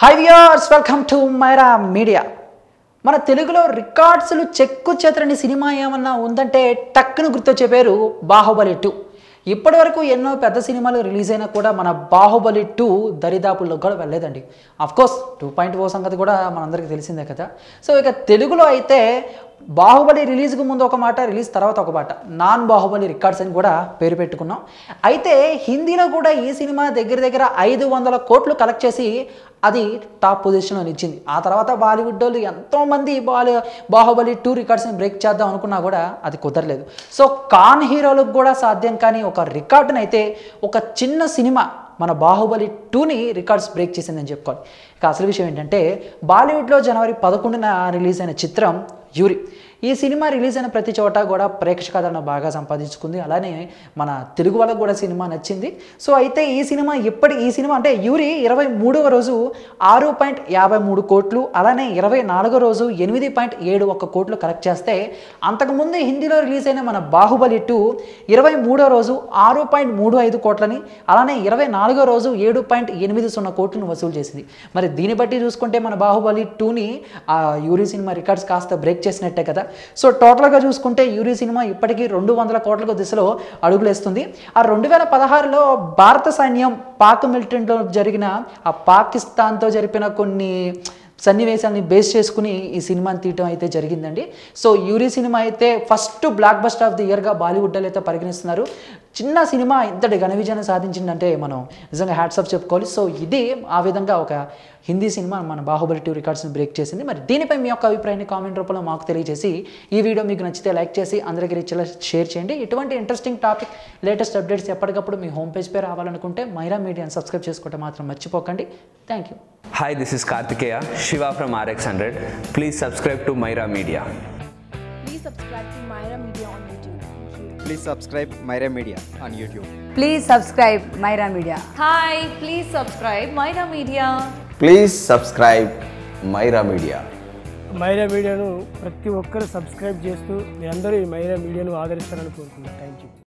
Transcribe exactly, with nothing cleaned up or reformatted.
Hi viewers, welcome to Myra Media. మన తెలుగులో రికార్డ్స్లు చెక్కు చెదరని సినిమా ఏమన్నా ఉందంటే టక్కును గుర్తొచ్చే పేరు బాహుబలి టూ. ఇప్పటివరకు ఎన్నో పెద్ద సినిమాలు రిలీజ్ అయినా కూడా మన బాహుబలి టూ దరిదాపుల్లో కూడా వెళ్ళలేదండి. అఫ్కోర్స్ టూ పాయింట్ ఓ సంగతి కూడా మనందరికీ తెలిసిందే కదా. సో ఇక తెలుగులో అయితే బాహుబలి రిలీజ్కు ముందు ఒక మాట, రిలీజ్ తర్వాత ఒక మాట, నాన్ బాహుబలి రికార్డ్స్ అని కూడా పేరు పెట్టుకున్నాం. అయితే హిందీలో కూడా ఈ సినిమా దగ్గర దగ్గర ఐదు వందల కోట్లు కలెక్ట్ చేసి అది టాప్ పొజిషన్లో నిలిచింది. ఆ తర్వాత బాలీవుడ్ వాళ్ళు ఎంతోమంది బాలి బాహుబలి టూ రికార్డ్స్ని బ్రేక్ చేద్దాం అనుకున్నా కూడా అది కుదరలేదు. సో కాన్ హీరోలకు కూడా సాధ్యం కానీ ఒక రికార్డుని అయితే ఒక చిన్న సినిమా మన బాహుబలి టూని రికార్డ్స్ బ్రేక్ చేసిందని చెప్పుకోవాలి. ఇక అసలు విషయం ఏంటంటే బాలీవుడ్లో జనవరి పదకొండున రిలీజ్ అయిన చిత్రం యూరి. ఈ సినిమా రిలీజ్ అయిన ప్రతి చోట కూడా ప్రేక్షకాదరణ బాగా సంపాదించుకుంది. అలానే మన తెలుగు వాళ్ళకు కూడా సినిమా నచ్చింది. సో అయితే ఈ సినిమా ఇప్పటి ఈ సినిమా అంటే యూరి ఇరవై మూడవ రోజు ఆరు పాయింట్ యాభై మూడు కోట్లు, అలానే ఇరవై నాలుగో రోజు ఎనిమిది పాయింట్ ఏడు ఒక్క కోట్లు కలెక్ట్ చేస్తే, అంతకుముందు హిందీలో రిలీజ్ అయిన మన బాహుబలి టూ ఇరవై మూడో రోజు ఆరు పాయింట్ మూడు ఐదు కోట్లని, అలానే ఇరవై నాలుగో రోజు ఏడు పాయింట్ ఎనిమిది సున్నా కోట్లను వసూలు చేసింది. మరి దీన్ని బట్టి చూసుకుంటే మన బాహుబలి టూని ఆ యూరి సినిమా రికార్డ్స్ కాస్త బ్రేక్ చేసినట్టే కదా. సో టోటల్గా చూసుకుంటే యూరి సినిమా ఇప్పటికీ రెండు వందల కోట్ల దిశలో అడుగులేస్తుంది. ఆ రెండు వేల పదహారులో భారత సైన్యం పాక్ మిలిటరీలో జరిగిన ఆ పాకిస్తాన్తో జరిపిన కొన్ని సన్నివేశాలని బేస్ చేసుకుని ఈ సినిమాని తీయటం అయితే జరిగిందండి. సో యూరి సినిమా అయితే first blockbuster of the ఇయర్గా బాలీవుడ్లో అయితే పరిగణిస్తున్నారు. చిన్న సినిమా ఇంతటి ఘన విజయాన్ని సాధించిందంటే మనం నిజంగా హ్యాట్స్ ఆఫ్ చెప్పుకోవాలి. సో ఇది ఆ విధంగా ఒక హిందీ సినిమా మన బాహుబలి టూ రికార్డ్స్ని బ్రేక్ చేసింది. మరి దీనిపై మీ యొక్క అభిప్రాయాన్ని కామెంట్ రూపంలో మాకు తెలియజేసి, ఈ వీడియో మీకు నచ్చితే లైక్ చేసి అందరికీ రీచ్లా షేర్ చేయండి. ఇటువంటి ఇంట్రెస్టింగ్ టాపిక్, లేటెస్ట్ అప్డేట్స్ ఎప్పటికప్పుడు మీ హోమ్ పేజ్ పై రావాలనుకుంటే మైరా మీడియాని సబ్స్క్రైబ్ చేసుకోవడం మాత్రం మర్చిపోకండి. Thank you. Hi, this is Kartikeya, Shiva from R X one hundred. Please subscribe to Myra Media. Please subscribe to Myra Media on YouTube. Please subscribe Myra Media on YouTube. Please subscribe Myra Media. Hi, please subscribe Myra Media. Please subscribe Myra media. Myra మీడియాను ప్రతి ఒక్కరు subscribe చేస్తూ మీరందరూ ఈ మైరా మీడియాను ఆదరిస్తారని కోరుకుంటున్నాను. Thank you.